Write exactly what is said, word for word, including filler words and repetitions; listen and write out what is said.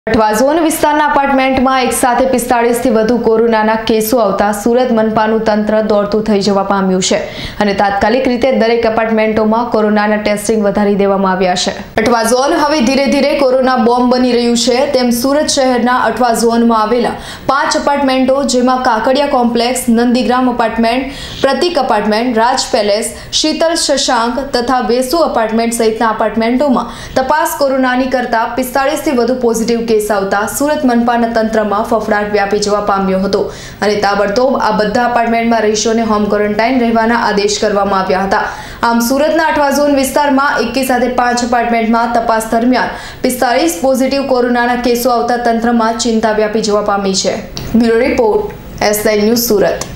Athwa zone વિસ્તારના અપાર્ટમેન્ટમાં એક સાથે પિસ્તાળીસ થી વધુ કોરોનાના કેસો આવતા સુરત મનપાનું તંત્ર દોડતું થઈ જવા પામ્યું છે અને તાત્કાલિક રીતે દરેક એપાર્ટમેન્ટોમાં કોરોનાના ટેસ્ટિંગ વધારી દેવામાં આવ્યા છે। અઠવા ઝોન હવે ધીરે ધીરે કોરોના બોમ્બ બની રહ્યું છે તેમ સુરત શહેરના અઠવા ઝોનમાં આવેલા પાંચ અપાર્ટમેન્ટો જેમાં Kakadiya complex, Nandigram apartment, Pratik apartment, Raj palace, Sheetal Shashank તથા વેસુ અપાર્ટમેન્ટ સહિતના અપાર્ટમેન્ટોમાં તપાસ કોરોનાની કરતા પિસ્તાળીસ થી વધુ પોઝિટિવ કેસ આવતા સુરત મનપાના તંત્રમાં ફફડાટ વ્યાપી જવા પામ્યો હતો અને તાબડતોબ આ બધા અપાર્ટમેન્ટમાં રહીશોને હોમ ક્વોરન્ટાઇન રહેવાના આદેશ કરવામાં આવ્યા હતા। આમ સુરતના અઠવા ઝોન વિસ્તારમાં એકી સાથે પાંચ અપાર્ટમેન્ટમાં તપાસ દરમિયાન પિસ્તાળીસ પોઝિટિવ કોરોનાના કેસો આવતા તંત્રમાં ચિંતા વ્યાપી જવા પામી છે। Bureau report, S nine news, Surat.